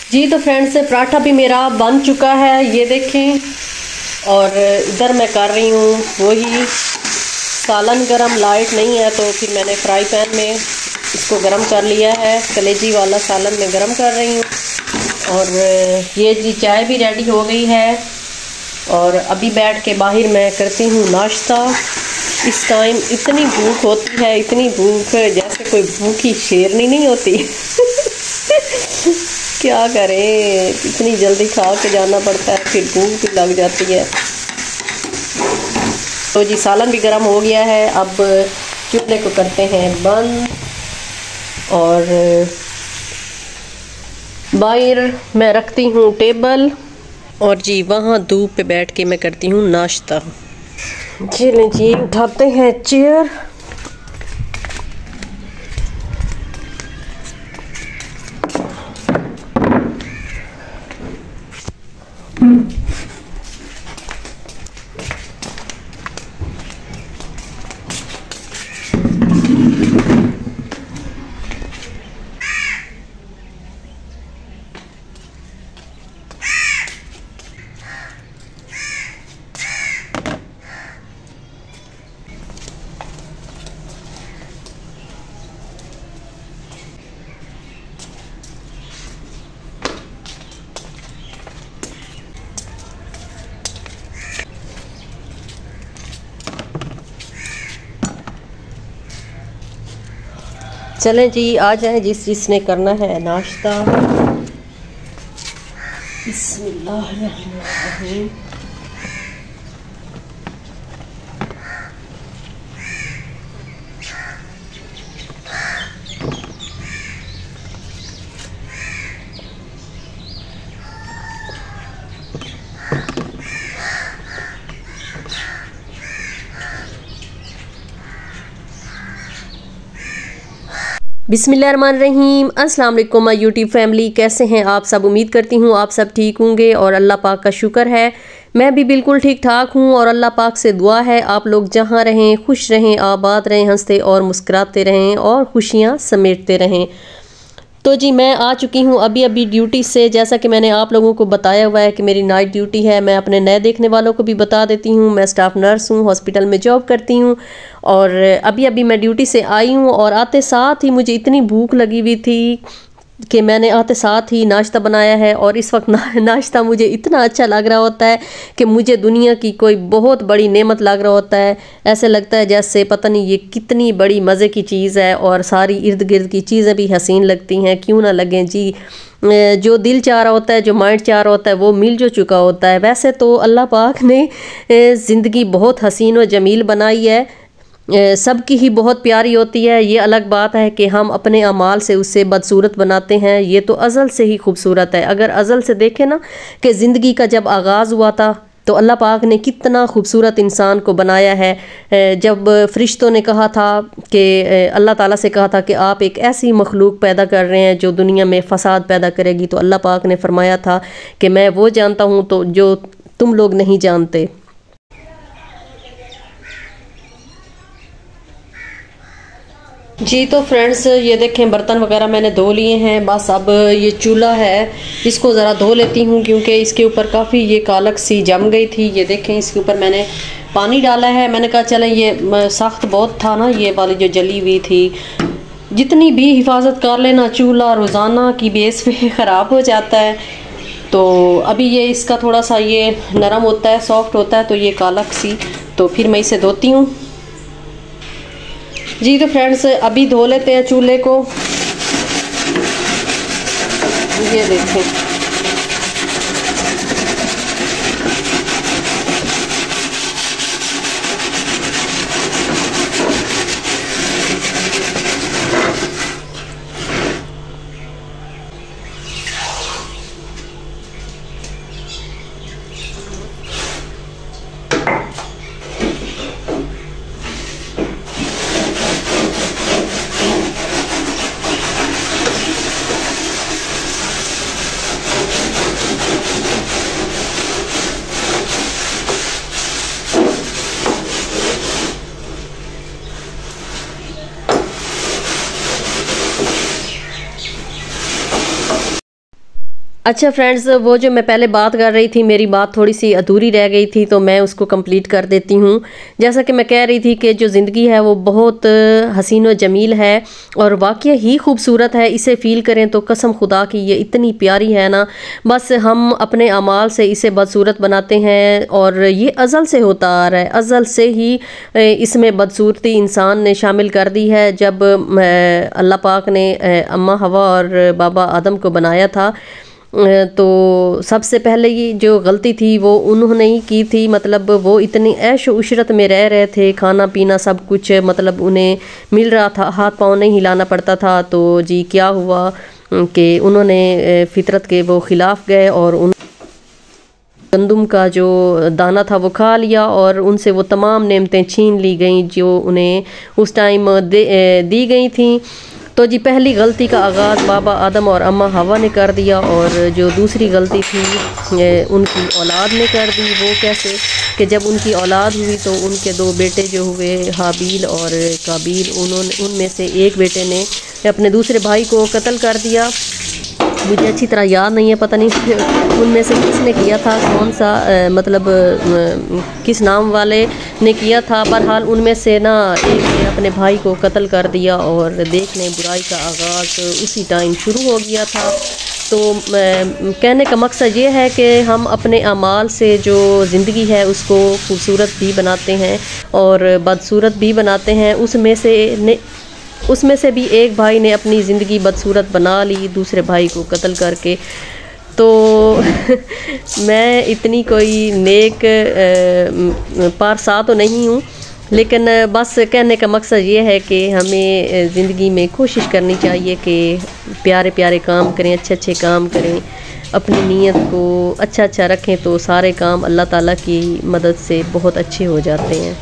जी तो फ्रेंड्स पराठा भी मेरा बन चुका है, ये देखें। और इधर मैं कर रही हूँ वही सालन गरम, लाइट नहीं है तो फिर मैंने फ्राई पैन में इसको गरम कर लिया है। कलेजी वाला सालन मैं गरम कर रही हूँ। और ये जी चाय भी रेडी हो गई है। और अभी बैठ के बाहर मैं करती हूँ नाश्ता। इस टाइम इतनी भूख होती है, इतनी भूख जैसे कोई भूखी शेरनी नहीं होती। क्या करें, इतनी जल्दी खा के जाना पड़ता है, फिर भूख भी लग जाती है। तो जी सालन भी गर्म हो गया है। अब चूल्हे को करते हैं बंद। और बाहर मैं रखती हूँ टेबल और जी वहाँ धूप पे बैठ के मैं करती हूँ नाश्ता। चलें जी उठाते हैं चेयर। चलें जी आ जाएं जिसने करना है नाश्ता। बिस्मिल्लाहिर्रहमानिर्रहीम। बिस्मिल्लाहिर्रहमानिर्रहीम। अस्सलाम वालेकुम माय यूट्यूब फैमिली, कैसे हैं आप सब? उम्मीद करती हूँ आप सब ठीक होंगे और अल्लाह पाक का शुक्र है मैं भी बिल्कुल ठीक ठाक हूँ। और अल्लाह पाक से दुआ है आप लोग जहाँ रहें खुश रहें, आबाद रहें, हंसते और मुस्कुराते रहें और खुशियाँ समेटते रहें। तो जी मैं आ चुकी हूँ अभी ड्यूटी से। जैसा कि मैंने आप लोगों को बताया हुआ है कि मेरी नाइट ड्यूटी है। मैं अपने नए देखने वालों को भी बता देती हूँ, मैं स्टाफ नर्स हूँ, हॉस्पिटल में जॉब करती हूँ। और अभी मैं ड्यूटी से आई हूँ और आते साथ ही मुझे इतनी भूख लगी हुई थी कि मैंने आते साथ ही नाश्ता बनाया है। और इस वक्त नाश्ता मुझे इतना अच्छा लग रहा होता है कि मुझे दुनिया की कोई बहुत बड़ी नेमत लग रहा होता है। ऐसे लगता है जैसे पता नहीं ये कितनी बड़ी मज़े की चीज़ है। और सारी इर्द गिर्द की चीज़ें भी हसीन लगती हैं, क्यों ना लगें जी। जो दिल चाह रहा होता है, जो माइंड चाह रहा होता है वो मिल जो चुका होता है। वैसे तो अल्लाह पाक ने ज़िंदगी बहुत हसीन व जमील बनाई है, सबकी ही बहुत प्यारी होती है। ये अलग बात है कि हम अपने अमाल से उससे बदसूरत बनाते हैं, ये तो अज़ल से ही खूबसूरत है। अगर अज़ल से देखें ना कि ज़िंदगी का जब आगाज़ हुआ था तो अल्लाह पाक ने कितना खूबसूरत इंसान को बनाया है। जब फ़रिश्तों ने कहा था कि अल्लाह ताला से कहा था कि आप एक ऐसी मखलूक पैदा कर रहे हैं जो दुनिया में फ़साद पैदा करेगी, तो अल्लाह पाक ने फरमाया था कि मैं वो जानता हूँ तो जो तुम लोग नहीं जानते। जी तो फ्रेंड्स ये देखें बर्तन वगैरह मैंने धो लिए हैं। बस अब ये चूल्हा है इसको ज़रा धो लेती हूँ क्योंकि इसके ऊपर काफ़ी ये कालक सी जम गई थी। ये देखें इसके ऊपर मैंने पानी डाला है। मैंने कहा चलें, ये सख्त बहुत था ना ये वाली जो जली हुई थी। जितनी भी हिफाजत कर लेना, चूल्हा रोज़ाना की बेस पे ख़राब हो जाता है। तो अभी ये इसका थोड़ा सा ये नरम होता है, सॉफ्ट होता है, तो ये कालक सी, तो फिर मैं इसे धोती हूँ। जी तो फ्रेंड्स अभी धो लेते हैं चूल्हे को। ये देखें अच्छा फ्रेंड्स, वो जो मैं पहले बात कर रही थी, मेरी बात थोड़ी सी अधूरी रह गई थी, तो मैं उसको कंप्लीट कर देती हूँ। जैसा कि मैं कह रही थी कि जो ज़िंदगी है वो बहुत हसीन व जमील है और वाकई ही खूबसूरत है। इसे फ़ील करें तो कसम खुदा की ये इतनी प्यारी है ना, बस हम अपने अमाल से इसे बदसूरत बनाते हैं और ये अज़ल से होता आ रहा है। अज़ल से ही इसमें बदसूरती इंसान ने शामिल कर दी है। जब अल्लाह पाक ने अम्मा हवा और बाबा आदम को बनाया था, तो सबसे पहले ये जो गलती थी वो उन्होंने ही की थी। मतलब वो इतनी ऐश उशरत में रह रहे थे, खाना पीना सब कुछ मतलब उन्हें मिल रहा था, हाथ पाँव नहीं हिलाना पड़ता था। तो जी क्या हुआ कि उन्होंने फितरत के वो ख़िलाफ़ गए और उन गंदम का जो दाना था वो खा लिया और उनसे वो तमाम नेमतें छीन ली गईं जो उन्हें उस टाइम दी गई थी। तो जी पहली गलती का आगाज़ बाबा आदम और अम्मा हवा ने कर दिया और जो दूसरी गलती थी उनकी औलाद ने कर दी। वो कैसे कि जब उनकी औलाद हुई तो उनके दो बेटे जो हुए हाबील और काबील, उन्होंने उनमें से एक बेटे ने अपने दूसरे भाई को कत्ल कर दिया। मुझे अच्छी तरह याद नहीं है, पता नहीं उनमें से किसने किया था, कौन सा मतलब किस नाम वाले ने किया था। बहरहाल उनमें से ना एक ने अपने भाई को कत्ल कर दिया और देखने बुराई का आगाज़ उसी टाइम शुरू हो गया था। तो कहने का मकसद ये है कि हम अपने अमाल से जो ज़िंदगी है उसको खूबसूरत भी बनाते हैं और बदसूरत भी बनाते हैं। उसमें से भी एक भाई ने अपनी ज़िंदगी बदसूरत बना ली दूसरे भाई को कत्ल करके। तो मैं इतनी कोई नेक पारसा तो नहीं हूँ, लेकिन बस कहने का मकसद ये है कि हमें ज़िंदगी में कोशिश करनी चाहिए कि प्यारे प्यारे काम करें, अच्छे अच्छे काम करें, अपनी नीयत को अच्छा रखें तो सारे काम अल्लाह ताला की मदद से बहुत अच्छे हो जाते हैं।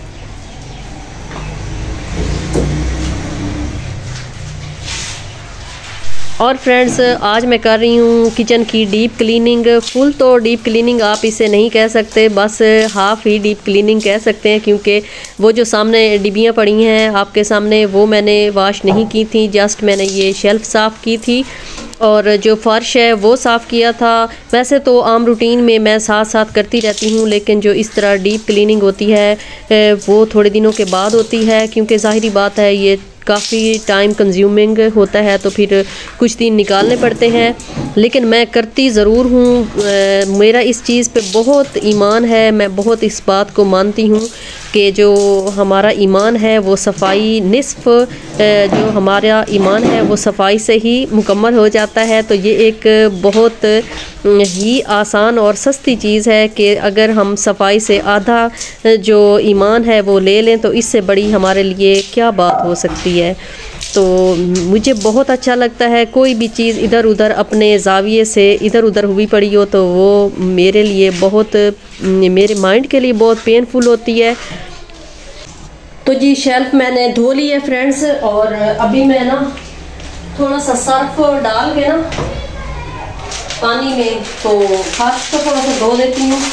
और फ्रेंड्स, आज मैं कर रही हूँ किचन की डीप क्लीनिंग। फुल तो डीप क्लीनिंग आप इसे नहीं कह सकते, बस हाफ़ ही डीप क्लीनिंग कह सकते हैं, क्योंकि वो जो सामने डिब्बियाँ पड़ी हैं आपके सामने वो मैंने वाश नहीं की थी। जस्ट मैंने ये शेल्फ़ साफ़ की थी और जो फ़र्श है वो साफ़ किया था। वैसे तो आम रूटीन में मैं साथ साथ करती रहती हूँ, लेकिन जो इस तरह डीप क्लीनिंग होती है वो थोड़े दिनों के बाद होती है, क्योंकि ज़ाहिरी बात है ये काफ़ी टाइम कंज्यूमिंग होता है, तो फिर कुछ दिन निकालने पड़ते हैं। लेकिन मैं करती ज़रूर हूँ। मेरा इस चीज़ पे बहुत ईमान है। मैं बहुत इस बात को मानती हूँ कि जो हमारा ईमान है वो सफाई निस्फ़ जो हमारा ईमान है वो सफाई से ही मुकम्मल हो जाता है। तो ये एक बहुत ही आसान और सस्ती चीज़ है कि अगर हम सफाई से आधा जो ईमान है वो ले लें तो इससे बड़ी हमारे लिए क्या बात हो सकती है। तो मुझे बहुत अच्छा लगता है कोई भी चीज़ इधर उधर अपने ज़ाविये से इधर उधर हुई पड़ी हो तो वो मेरे लिए बहुत, मेरे माइंड के लिए बहुत पेनफुल होती है। तो जी शेल्फ मैंने धो ली है फ्रेंड्स, और अभी मैं ना थोड़ा सा सर्फ डाल के ना पानी में तो फर्श को थोड़ा सा धो देती हूँ।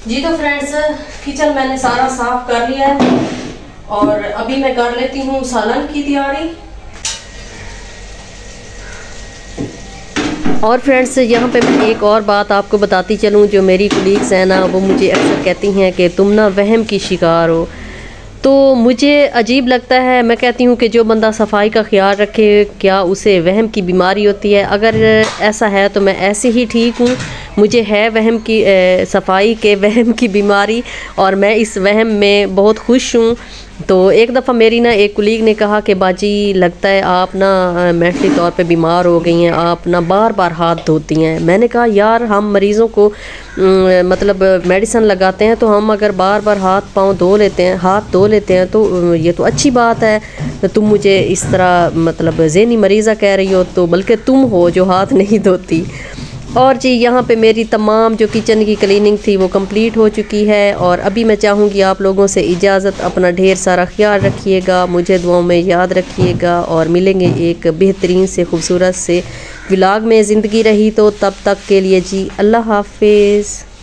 जी तो फ्रेंड्स, किचन मैंने सारा साफ कर लिया है और अभी मैं कर लेती हूँ सालन की तैयारी। और फ्रेंड्स, यहाँ पे मैं एक और बात आपको बताती चलूँ, जो मेरी कलीग्स हैं ना, वो मुझे अक्सर कहती हैं कि तुम ना वहम की शिकार हो। तो मुझे अजीब लगता है। मैं कहती हूँ कि जो बंदा सफाई का ख्याल रखे, क्या उसे वहम की बीमारी होती है? अगर ऐसा है तो मैं ऐसे ही ठीक हूँ। मुझे है वहम की सफाई के वहम की बीमारी और मैं इस वहम में बहुत खुश हूँ। तो एक दफ़ा मेरी ना एक कुलीग ने कहा कि बाजी लगता है आप ना मेंटली तौर पे बीमार हो गई हैं, आप ना बार बार हाथ धोती हैं। मैंने कहा यार, हम मरीज़ों को मतलब मेडिसिन लगाते हैं तो हम अगर बार बार हाथ पाँव धो लेते हैं, हाथ धो लेते हैं तो ये तो अच्छी बात है। तो तुम मुझे इस तरह मतलब ज़हनी मरीज़ा कह रही हो, तो बल्कि तुम हो जो हाथ नहीं धोती। और जी, यहाँ पे मेरी तमाम जो किचन की क्लीनिंग थी वो कंप्लीट हो चुकी है और अभी मैं चाहूँगी आप लोगों से इजाज़त। अपना ढेर सारा ख्याल रखिएगा, मुझे दुआओं में याद रखिएगा और मिलेंगे एक बेहतरीन से खूबसूरत से व्लॉग में। ज़िंदगी रही तो तब तक के लिए जी अल्लाह हाफिज़।